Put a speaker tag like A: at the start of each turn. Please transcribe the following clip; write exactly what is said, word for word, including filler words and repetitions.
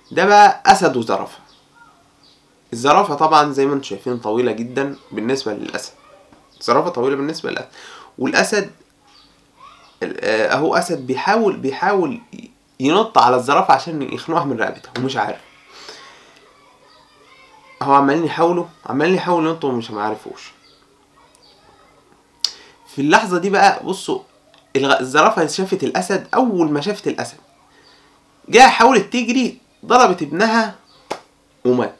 A: ده بقى اسد وزرافه. الزرافه طبعا زي ما انتم شايفين طويله جدا بالنسبه للاسد، الزرافه طويله بالنسبه للاسد، والاسد اهو اسد بيحاول بيحاول ينط على الزرافه عشان يخنقها من رقبتها ومش عارف. هو عمالين يحاولوا عمالين يحاولوا ينطوا ومش معرفوش. في اللحظه دي بقى بصوا الزرافه شافت الاسد، اول ما شافت الاسد جاء حاولت تجري ضربت ابنها ومات.